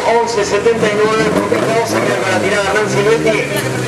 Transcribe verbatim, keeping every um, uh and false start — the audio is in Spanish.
once setenta y nueve, porque vamos a ver con la tirada Hernán Silvetti.